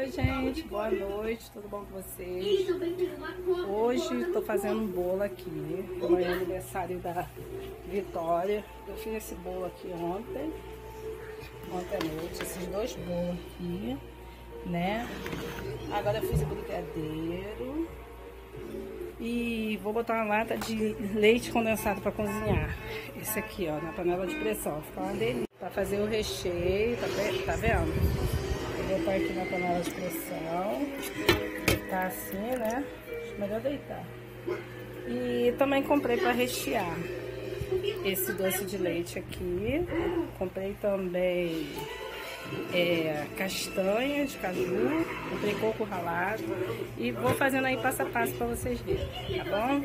Oi, gente, boa noite, tudo bom com vocês? Hoje estou fazendo um bolo aqui, amanhã é aniversário da Vitória. Eu fiz esse bolo aqui ontem à noite, esses dois bolos aqui, né? Agora eu fiz o brigadeiro e vou botar uma lata de leite condensado para cozinhar. Esse aqui, ó, na panela de pressão, fica uma delícia. Para fazer o recheio, tá vendo? Vou botar aqui na panela de pressão, deitar assim, né? Acho melhor deitar. E também comprei para rechear esse doce de leite aqui. Comprei também castanha de caju, comprei coco ralado e vou fazendo aí passo a passo para vocês verem, tá bom?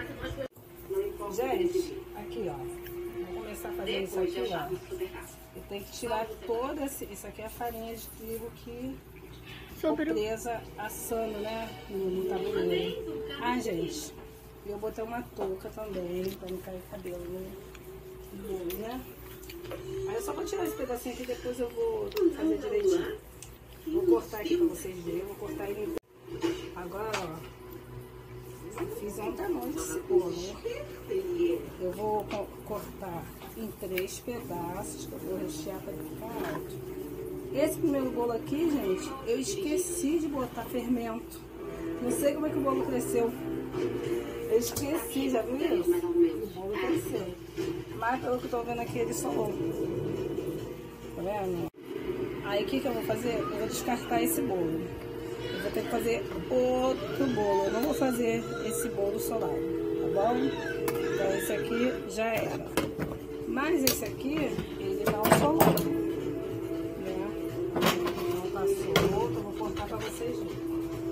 Gente, aqui ó, vou começar a fazer isso aqui, ó. Eu tenho que tirar toda isso aqui é a farinha de trigo que ficou presa assando, né, no tabuleiro. Ah, gente, eu botei uma touca também para não cair cabelo no bolo, né? Aí eu só vou tirar esse pedacinho aqui, depois eu vou fazer direitinho. Vou cortar aqui pra vocês verem, vou cortar ele inteiro. Agora, ó, eu fiz ontem à noite esse bolo, né? Eu vou cortar em 3 pedaços, que eu vou rechear pra ele ficar alto. Esse primeiro bolo aqui, gente, eu esqueci de botar fermento. Não sei como é que o bolo cresceu. Eu esqueci, já viu isso? O bolo cresceu. Mas pelo que eu tô vendo aqui, ele solou. Tá vendo? Aí o que eu vou fazer? Eu vou descartar esse bolo. Eu vou ter que fazer outro bolo. Eu não vou fazer esse bolo solado, tá bom? Então esse aqui já era. Mas esse aqui, ele não solou, né? Não tá solto, eu vou cortar pra vocês verem.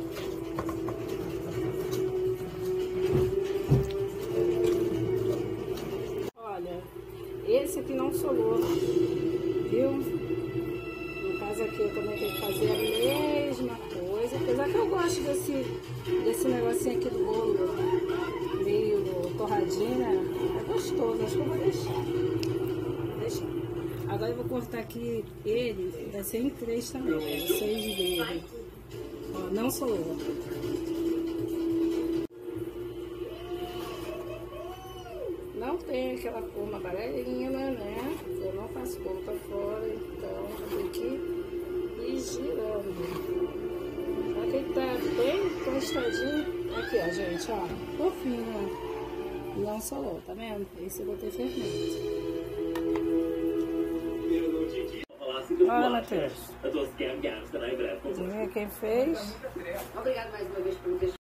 Esse aqui não solou, viu? No caso aqui eu também tenho que fazer a mesma coisa. Apesar que eu gosto desse negocinho aqui do bolo, meio torradinho, né? É gostoso, acho que eu vou deixar. Agora eu vou cortar aqui ele, vai ser em 3 também, 6 dele. Ó, não solou. Não tem aquela forma amarelinha, né? Eu não faço bolo pra fora, então eu tenho que ir girando. Olha que ele tá bem tostadinho. Aqui, ó, gente, ó, fofinho, ó. Não solou, tá vendo? Esse eu botei fermento. Olha, Matheus. Adivinha quem fez? Obrigado mais uma vez por me deixar.